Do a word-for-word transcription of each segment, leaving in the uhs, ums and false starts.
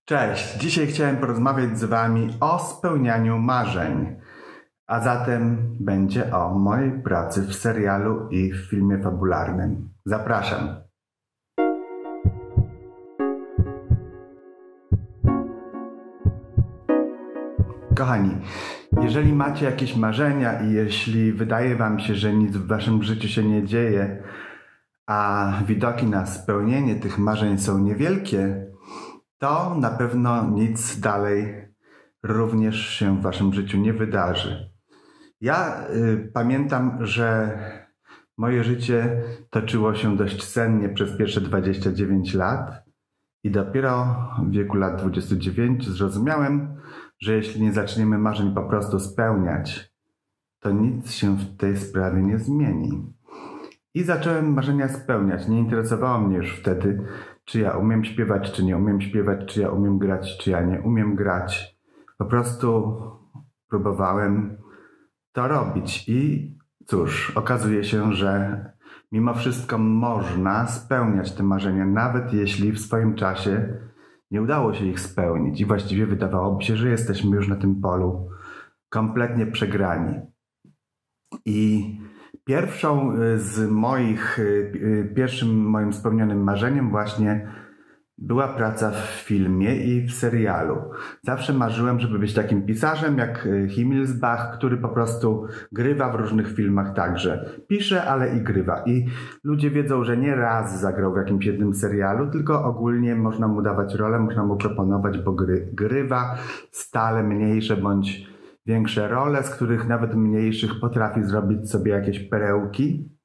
Cześć, dzisiaj chciałem porozmawiać z Wami o spełnianiu marzeń, a zatem będzie o mojej pracy w serialu i w filmie fabularnym. Zapraszam. Kochani, jeżeli macie jakieś marzenia i jeśli wydaje Wam się, że nic w Waszym życiu się nie dzieje, a widoki na spełnienie tych marzeń są niewielkie, to na pewno nic dalej również się w Waszym życiu nie wydarzy. Ja y, pamiętam, że moje życie toczyło się dość sennie przez pierwsze dwadzieścia dziewięć lat i dopiero w wieku lat dwudziestu dziewięciu zrozumiałem, że jeśli nie zaczniemy marzeń po prostu spełniać, to nic się w tej sprawie nie zmieni. I zacząłem marzenia spełniać. Nie interesowało mnie już wtedy, czy ja umiem śpiewać, czy nie umiem śpiewać, czy ja umiem grać, czy ja nie umiem grać. Po prostu próbowałem to robić i cóż, okazuje się, że mimo wszystko można spełniać te marzenia, nawet jeśli w swoim czasie nie udało się ich spełnić i właściwie wydawałoby się, że jesteśmy już na tym polu kompletnie przegrani. I pierwszą z moich, pierwszym moim spełnionym marzeniem właśnie była praca w filmie i w serialu. Zawsze marzyłem, żeby być takim pisarzem jak Himmelsbach, który po prostu grywa w różnych filmach także. Pisze, ale i grywa. I ludzie wiedzą, że nie raz zagrał w jakimś jednym serialu, tylko ogólnie można mu dawać rolę, można mu proponować, bo gry, grywa stale mniejsze bądź większe role, z których nawet mniejszych potrafi zrobić sobie jakieś perełki.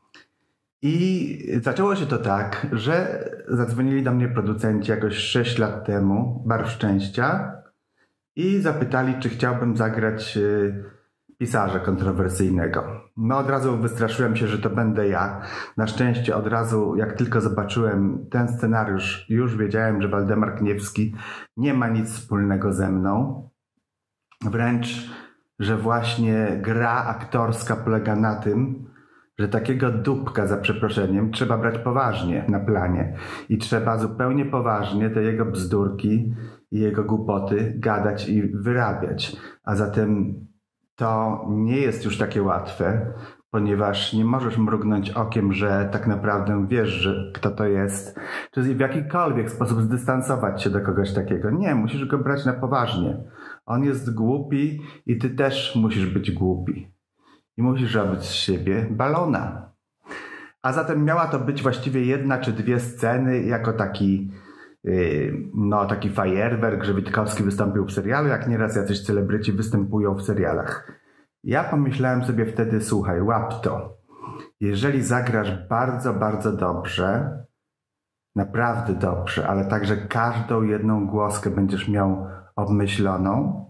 I zaczęło się to tak, że zadzwonili do mnie producenci jakoś sześć lat temu, Barw Szczęścia, i zapytali, czy chciałbym zagrać pisarza kontrowersyjnego. No od razu wystraszyłem się, że to będę ja. Na szczęście od razu, jak tylko zobaczyłem ten scenariusz, już wiedziałem, że Waldemar Kniewski nie ma nic wspólnego ze mną. Wręcz, że właśnie gra aktorska polega na tym, że takiego dupka, za przeproszeniem, trzeba brać poważnie na planie i trzeba zupełnie poważnie te jego bzdurki i jego głupoty gadać i wyrabiać. A zatem to nie jest już takie łatwe, ponieważ nie możesz mrugnąć okiem, że tak naprawdę wiesz, że kto to jest, czy w jakikolwiek sposób zdystansować się do kogoś takiego. Nie, musisz go brać na poważnie. On jest głupi i ty też musisz być głupi. I musisz robić z siebie balona. A zatem miała to być właściwie jedna czy dwie sceny jako taki, yy, no, taki fajerwerk, że Witkowski wystąpił w serialu, jak nieraz jacyś celebryci występują w serialach. Ja pomyślałem sobie wtedy, słuchaj, łap to. Jeżeli zagrasz bardzo, bardzo dobrze, naprawdę dobrze, ale także każdą jedną głoskę będziesz miał obmyśloną,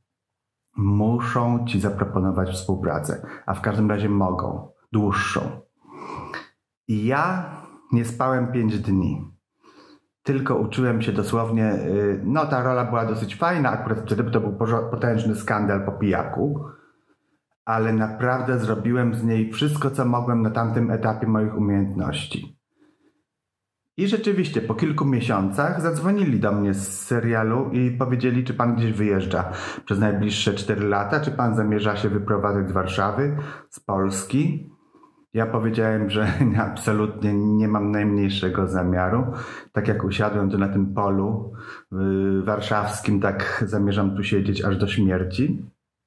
muszą ci zaproponować współpracę, a w każdym razie mogą, dłuższą. I ja nie spałem pięć dni. Tylko uczyłem się dosłownie, no ta rola była dosyć fajna, akurat wtedy to był potężny skandal po pijaku, ale naprawdę zrobiłem z niej wszystko, co mogłem na tamtym etapie moich umiejętności. I rzeczywiście po kilku miesiącach zadzwonili do mnie z serialu i powiedzieli, czy pan gdzieś wyjeżdża przez najbliższe cztery lata, czy pan zamierza się wyprowadzać z Warszawy, z Polski. Ja powiedziałem, że absolutnie nie mam najmniejszego zamiaru. Tak jak usiadłem tu na tym polu warszawskim, tak zamierzam tu siedzieć aż do śmierci.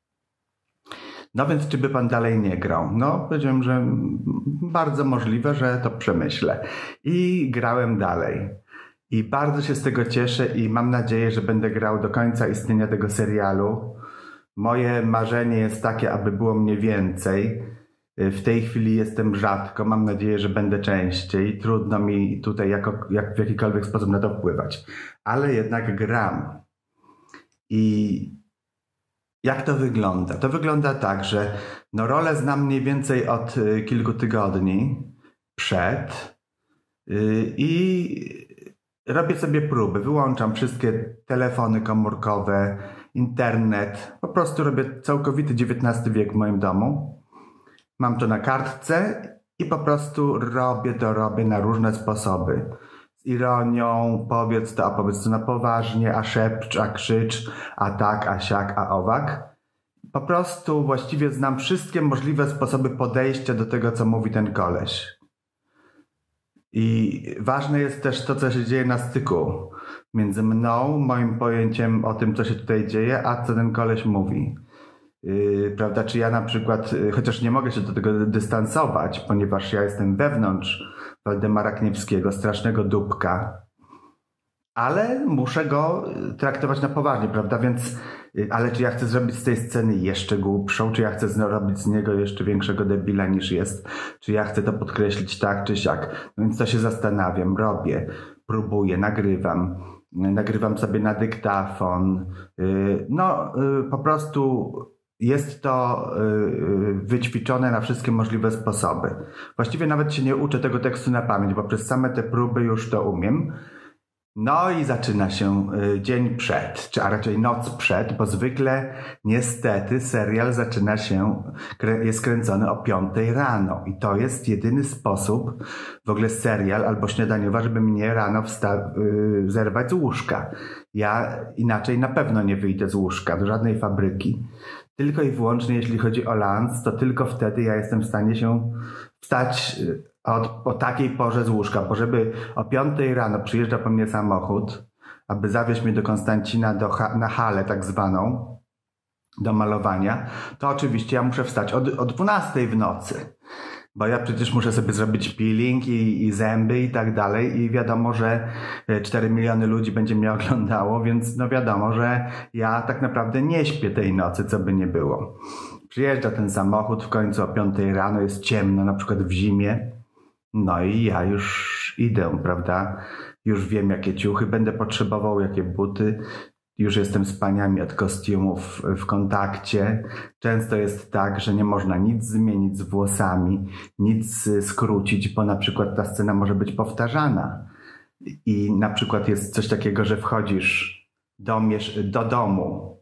No więc czy by pan dalej nie grał? No powiedziałem, że bardzo możliwe, że to przemyślę. I grałem dalej. I bardzo się z tego cieszę i mam nadzieję, że będę grał do końca istnienia tego serialu. Moje marzenie jest takie, aby było mnie więcej. W tej chwili jestem rzadko, mam nadzieję, że będę częściej. Trudno mi tutaj jako, jak w jakikolwiek sposób na to wpływać. Ale jednak gram. I jak to wygląda? To wygląda tak, że no rolę znam mniej więcej od y, kilku tygodni przed y, i robię sobie próby. Wyłączam wszystkie telefony komórkowe, internet. Po prostu robię całkowity dziewiętnasty wiek w moim domu. Mam to na kartce i po prostu robię to, robię na różne sposoby. z ironią, powiedz to, a powiedz to na poważnie, a szepcz, a krzycz, a tak, a siak, a owak. Po prostu właściwie znam wszystkie możliwe sposoby podejścia do tego, co mówi ten koleś. I ważne jest też to, co się dzieje na styku między mną, moim pojęciem o tym, co się tutaj dzieje, a co ten koleś mówi. Yy, prawda, czy ja na przykład, yy, chociaż nie mogę się do tego dystansować, ponieważ ja jestem wewnątrz Waldemara Kniewskiego, strasznego dupka, ale muszę go traktować na poważnie, prawda, więc, yy, ale czy ja chcę zrobić z tej sceny jeszcze głupszą, czy ja chcę zrobić z niego jeszcze większego debila niż jest, czy ja chcę to podkreślić tak czy siak, no więc to się zastanawiam, robię, próbuję, nagrywam, nagrywam sobie na dyktafon, yy, no yy, po prostu jest to wyćwiczone na wszystkie możliwe sposoby. Właściwie nawet się nie uczę tego tekstu na pamięć, bo przez same te próby już to umiem. No i zaczyna się dzień przed, czy a raczej noc przed, bo zwykle niestety serial zaczyna się, jest kręcony o piątej rano i to jest jedyny sposób, w ogóle serial albo śniadaniowa, żeby mnie rano wsta- zerwać z łóżka. Ja inaczej na pewno nie wyjdę z łóżka, do żadnej fabryki. Tylko i wyłącznie jeśli chodzi o lans, to tylko wtedy ja jestem w stanie się wstać od, o takiej porze z łóżka, bo żeby o piątej rano przyjeżdża po mnie samochód, aby zawieźć mnie do Konstancina do ha- na halę tak zwaną, do malowania, to oczywiście ja muszę wstać o, o dwunastej w nocy. Bo ja przecież muszę sobie zrobić peeling i, i zęby i tak dalej i wiadomo, że cztery miliony ludzi będzie mnie oglądało, więc no wiadomo, że ja tak naprawdę nie śpię tej nocy, co by nie było. Przyjeżdża ten samochód w końcu o piątej rano, jest ciemno, na przykład w zimie, no i ja już idę, prawda? Już wiem, jakie ciuchy będę potrzebował, jakie buty. Już jestem z paniami od kostiumów w kontakcie. Często jest tak, że nie można nic zmienić z włosami, nic skrócić, bo na przykład ta scena może być powtarzana. I na przykład jest coś takiego, że wchodzisz do, do domu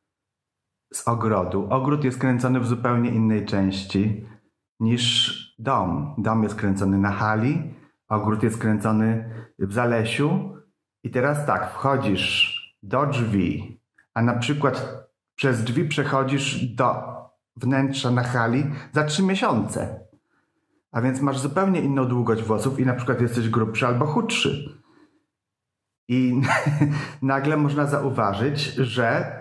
z ogrodu. Ogród jest kręcony w zupełnie innej części niż dom. Dom jest kręcony na hali, ogród jest kręcony w Zalesiu. I teraz tak, wchodzisz do drzwi, a na przykład przez drzwi przechodzisz do wnętrza na hali za trzy miesiące. A więc masz zupełnie inną długość włosów i na przykład jesteś grubszy albo chudszy. I nagle można zauważyć, że,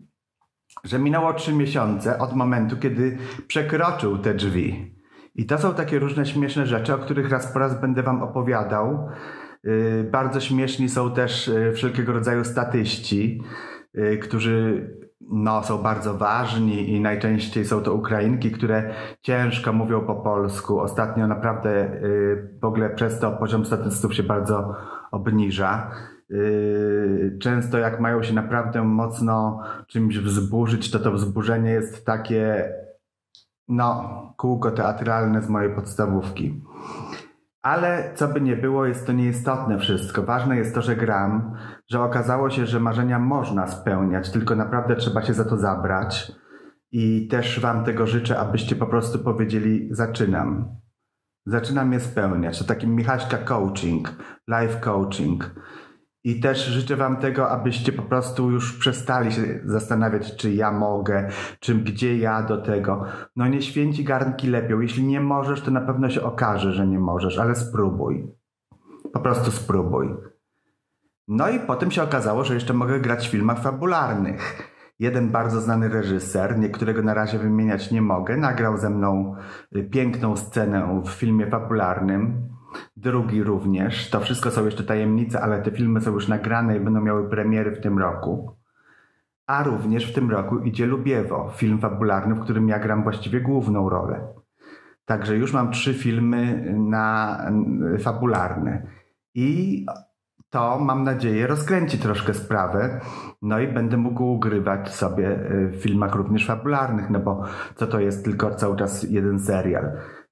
że minęło trzy miesiące od momentu, kiedy przekroczył te drzwi. I to są takie różne śmieszne rzeczy, o których raz po raz będę wam opowiadał. Yy, bardzo śmieszni są też yy, wszelkiego rodzaju statyści, yy, którzy no, są bardzo ważni i najczęściej są to Ukrainki, które ciężko mówią po polsku. Ostatnio naprawdę yy, w ogóle przez to poziom statystów się bardzo obniża. Yy, często jak mają się naprawdę mocno czymś wzburzyć, to to wzburzenie jest takie no, kółko teatralne z mojej podstawówki. Ale co by nie było, jest to nieistotne wszystko. Ważne jest to, że gram, że okazało się, że marzenia można spełniać, tylko naprawdę trzeba się za to zabrać. I też wam tego życzę, abyście po prostu powiedzieli zaczynam. Zaczynam je spełniać. To taki Michaśka coaching, life coaching. I też życzę wam tego, abyście po prostu już przestali się zastanawiać, czy ja mogę, czy gdzie ja do tego. No nie święci garnki lepią. Jeśli nie możesz, to na pewno się okaże, że nie możesz, ale spróbuj. Po prostu spróbuj. No i potem się okazało, że jeszcze mogę grać w filmach fabularnych. Jeden bardzo znany reżyser, niektórego na razie wymieniać nie mogę, nagrał ze mną piękną scenę w filmie fabularnym. Drugi również. To wszystko są jeszcze tajemnice, ale te filmy są już nagrane i będą miały premiery w tym roku. A również w tym roku idzie Lubiewo, film fabularny, w którym ja gram właściwie główną rolę. Także już mam trzy filmy na fabularne. I to, mam nadzieję, rozkręci troszkę sprawę. No i będę mógł grywać sobie w filmach również fabularnych, no bo co to jest tylko cały czas jeden serial.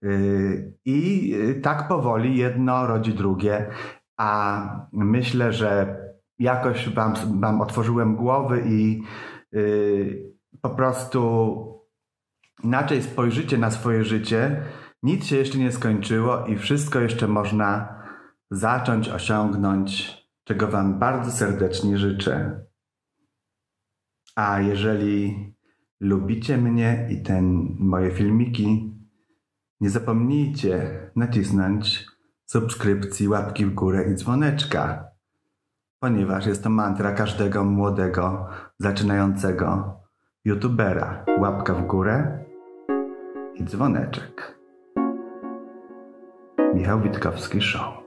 I tak powoli jedno rodzi drugie, a myślę, że jakoś wam, wam otworzyłem głowy i yy, po prostu inaczej spojrzycie na swoje życie. Nic się jeszcze nie skończyło i wszystko jeszcze można zacząć, osiągnąć, czego Wam bardzo serdecznie życzę. A jeżeli lubicie mnie i ten moje filmiki, nie zapomnijcie nacisnąć subskrypcji, łapki w górę i dzwoneczka, ponieważ jest to mantra każdego młodego, zaczynającego youtubera. Łapka w górę i dzwoneczek. Michał Witkowski Show.